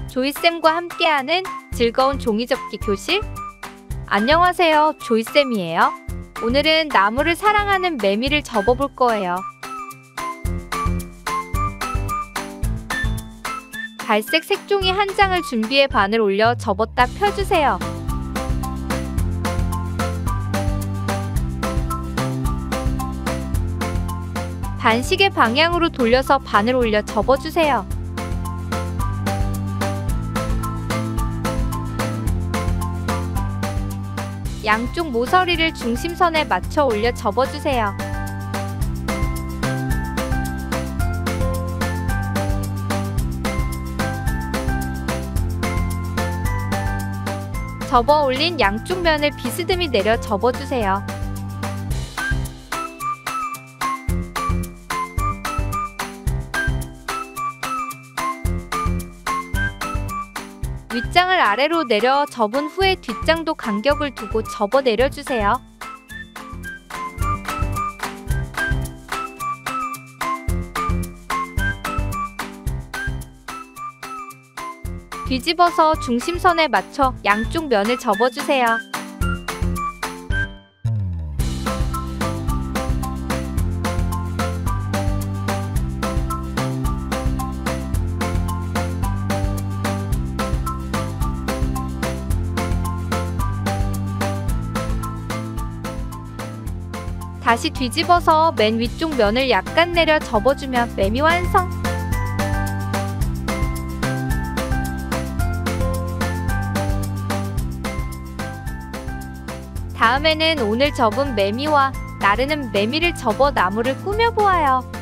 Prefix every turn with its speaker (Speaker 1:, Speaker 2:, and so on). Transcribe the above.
Speaker 1: 조이쌤과 함께하는 즐거운 종이접기 교실. 안녕하세요, 조이쌤이에요. 오늘은 나무를 사랑하는 매미를 접어볼 거예요. 갈색 색종이 한 장을 준비해 반을 올려 접었다 펴주세요. 반시계 방향으로 돌려서 반을 올려 접어주세요. 양쪽 모서리를 중심선에 맞춰 올려 접어주세요. 접어 올린 양쪽 면을 비스듬히 내려 접어주세요. 윗장을 아래로 내려 접은 후에 뒷장도 간격을 두고 접어 내려주세요. 뒤집어서 중심선에 맞춰 양쪽 면을 접어주세요. 다시 뒤집어서 맨 위쪽 면을 약간 내려 접어주면 매미 완성! 다음에는 오늘 접은 매미와 나르는 매미를 접어 나무를 꾸며보아요.